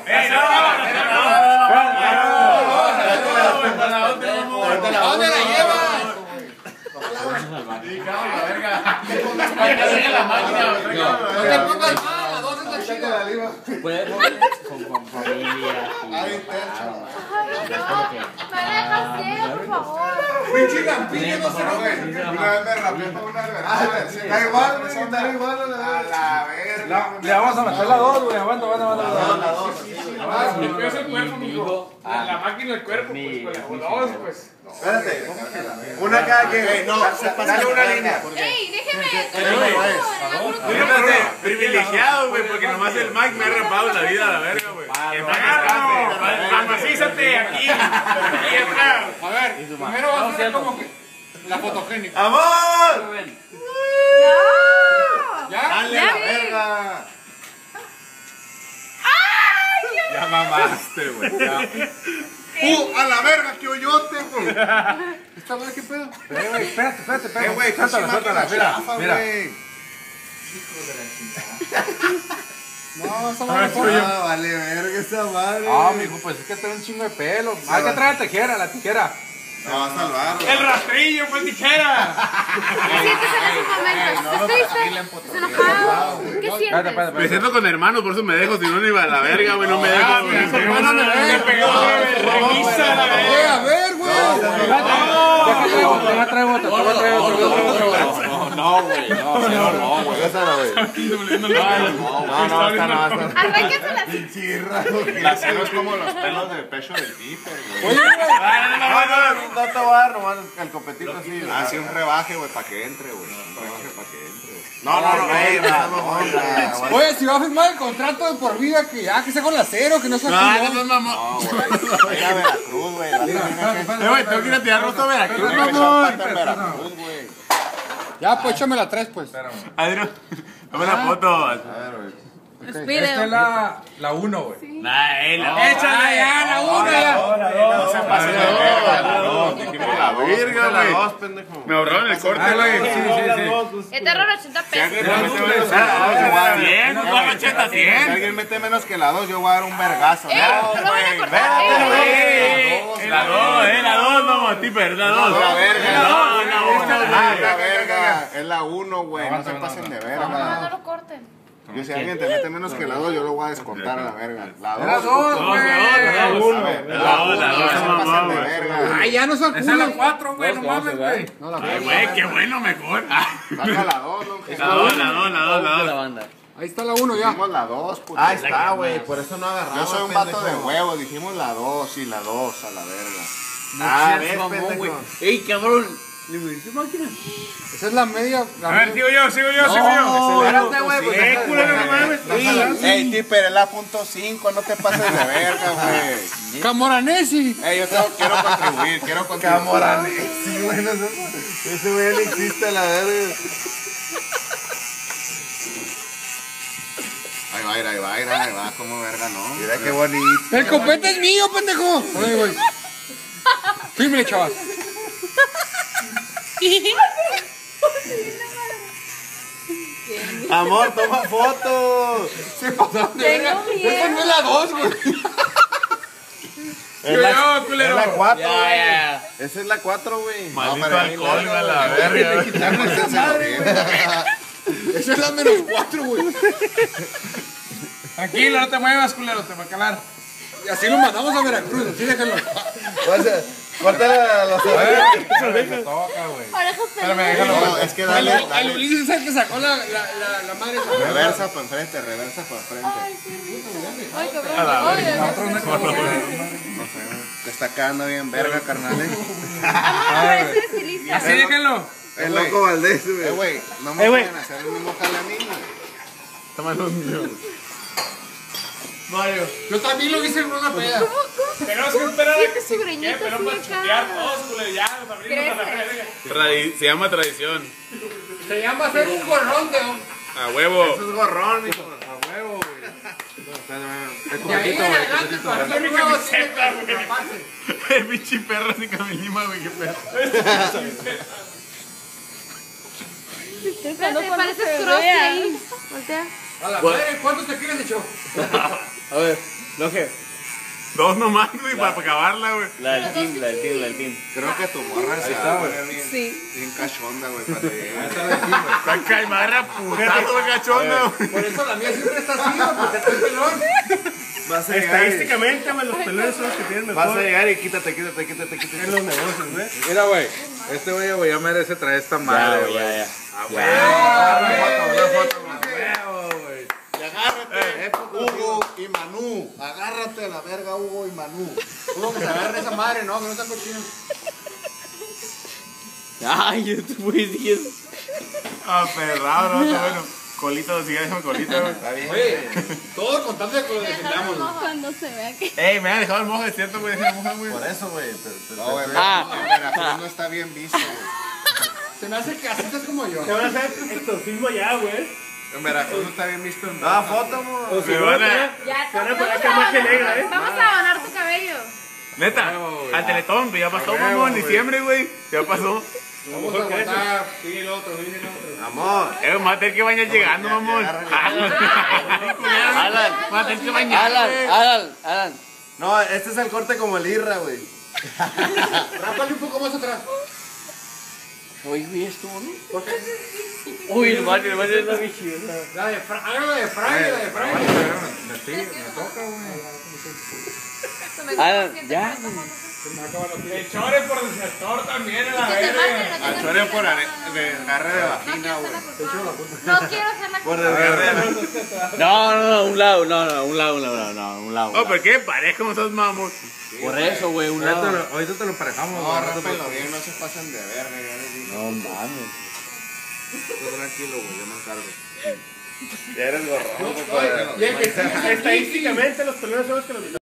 ¿Dónde la llevas? No te pongas mal, la 2 es la chica. Puedes con familia. Me dejas ciego, por favor. Pinche lampiño, no se lo ve. Una vez me rapeé con una verga. Está igual, güey, está igual a la verga. Le vamos a meter la 2, güey. Aguanta. La 2. El peor es el cuerpo, mijo. La máquina del cuerpo, pues, con la 2, pues. Espérate. Una cada que. No, dale una línea. ¡Ey, déjeme! Fíjate, privilegiado, güey, porque nomás el Mike me ha rapado la vida a la verga, güey. Amacízate aquí. Aquí atrás. A ver, primero vas a hacer como que la fotogénica. ¡Amor! ¿Ya? ¡Dale a la verga! Ya mamaste, güey. ¡A la verga, que hoyote, güey! ¿Esta madre qué pedo? Güey, espérate. Güey, Suéltala. Mira. No, esta madre no. Vale, verga esa madre. Ah, mijo, pues es que trae un chingo de pelo. Hay que traer la tijera. No, va a salvar. El rastrillo, pues, tijera. ¿Qué sientes en esos momentos? ¿Estás triste? ¿Estás enojado? ¿Qué sientes? Me siento con hermanos, por eso me dejo, si no ni iba a la verga, güey, no me dejo. Me pegó, revisa la verga. A ver, güey. Te voy a traer otra. No, güey. Esa no, güey. No, esta no. Arránquensela. La cero es como los pelos del pecho del piper, güey. Oye, güey. No te voy a dar nomás el copetito así. Así un rebaje, güey, para que entre, güey. Un rebaje para que entre, güey. No. Oye, si va a firmar el contrato de por vida, que ya que sea con la cero, que no sea culón. No, güey. Era Veracruz, güey. Güey, tengo que ir a tirar roto a Veracruz, Veracruz, güey. Ya, pues échame la 3, pues. Adrián, dame la foto. A ver, güey. Esta es la 1, güey. Échale ya, la 1 ya. No se pasen de verga. Dijimos la Verga, la güey. 2, pendejo. Me ahorraron el corte, güey. Este error 80 pesos. Bien, ¿cuál 80, Si 100? alguien mete menos que la 2, yo voy a dar un vergazo. No, güey. La 2, no, tipper, la 2. La verga. La verga. Es la 1, güey. No se pasen de No verga. lo corten. Yo, si alguien te mete menos que la 2, yo lo voy a descontar a la verga. La 2. La 2, güey. La 1. La 2, No se pasen de verga. Ay, ya no son Esa es la culos. 4, güey. No mames, güey. No, la Ay, güey, qué bueno, mejor. Saca la 2, longe. La 2, la 2. Ahí está la 1 ya. Dijimos la 2, puto. Ahí está, güey, por eso no agarramos. Yo soy un vato de huevo, dijimos la 2 y la 2 a la verga. ves, pendejo. ¡Ey, cabrón! Le voy a decir máquina. Esa es la media. A ver, sigo yo. Espérate, güey, pues. Culero, no mames. Ey, Tipper, es la .5, no te pases de verga, güey. Camoranesi. Ey, yo quiero contribuir. Camoranesi, güey. Ese güey no existe, la verga. Ahí va, como verga, ¿no? Mira qué bonito. El copete es mío, pendejo. Oye, güey. Fíjale, chaval. Amor, toma fotos. Se pasaron de verga. Tengo miedo. Esta no es la 2, güey. Es la 4, Ya, güey. ya. Esa es la 4, güey. Maldito alcohol, a la verga. Esa es la menos 4, güey. Tranquilo, no te muevas, culero, te va a calar. Y así lo mandamos a Veracruz, así déjalo. Córtale a los Me toca, güey. Orejas Espérame, peludas. déjalo. No, es que dale, El Ulises es el que sacó la madre. reversa para enfrente, reversa para enfrente. Ay, qué rico. Ay, cabrón. No sé, te está quedando bien verga, carnal. Parece estilista. Así déjenlo. El loco Valdés, güey. Güey, no me pueden hacer el mismo jale a mí, güey. Toma los míos. Mario. Yo también lo hice en una peda. Tenemos que esperar a que Su se greñito pero así para acá. chutear todos, culero. Ya, nos abrimos a la verga. Se llama tradición. Se llama hacer un gorrón de A huevo. Es gorrón, hijo. A huevo, güey. Y ahí en adelante para hacer mi nuevos camiseta, güey. El pinche perro sin camilima, güey, qué pedo. Espérate, pareces cross ahí. Voltea. A la madre, ¿cuántos te quieres echó? A ver. Lo que. 2 nomás, güey, para acabarla, güey. La del team, la del team, la del team. Creo que tu morra se va a poner bien, bien cachonda, güey, para que La caimarra putazo cachonda, güey. Por eso la mía siempre está así, güey, porque está el pelón. vas a llegar. Estadísticamente, güey, los pelones son los que tienen mejor. Vas a llegar y quítate. En los negocios, güey. Mira, güey. Este güey ya merece traer esta madre, güey. Ya. Una foto, güey. Güey. Y agárrate, Hugo y Manu. Agárrate a la verga, Hugo y Manu. Hugo, que se agarre esa madre, no, que no está cochino. Ay, yo te voy a decir. Perrado, no, está bueno. Colita, sigue déjame colita, güey. Está bien. Oye, todo con tanto de que lo defendamos, güey. Cuando se vea que... Ey, me ha dejado el mojo, es cierto, güey, deja el mojo, güey. Por eso, güey. No, güey, Ah. en Veracruz no está bien visto, güey. Se me hace que así estás como yo. Te van a hacer exorcismo ya, güey. En Veracruz no está bien visto. Ah, foto, mo. O si Me no, van a- Ya, Te van a vamos poner camaje negra, vamos a abanar tu cabello. Neta, al Teletón, pues ya pasó, huevo, mamón, en güey. diciembre, güey. Ya pasó. Vamos a aguantar. Viene el otro, viene el otro. Amor. Vamos a tener que bañar llegando, mamón. Alan. Vamos a tener que bañar, güey. Alan. No, este es el corte como el Irra, güey. Rápale un poco más atrás. Oye, güey, estuvo, ¿no? Uy, el Mario está bien chido. La de Frank, hágalo de Frank, la de Frank. Me toca, güey. Alan, ya. El chore por el sector también, a la Que te verga. manden, Al chore por desgarre de vagina, güey. No quiero hacer la Por desgarre de No, un lado. No, pero qué pareja como esos mamos. Por eso, güey, un lado. Ahorita te lo emparejamos, No, güey. rápenlo bien, no se pasen de verga, ya les dije. No mames. Tú tranquilo, güey, yo me encargo. Ya eres gorrón, Y estadísticamente los pelones son los que los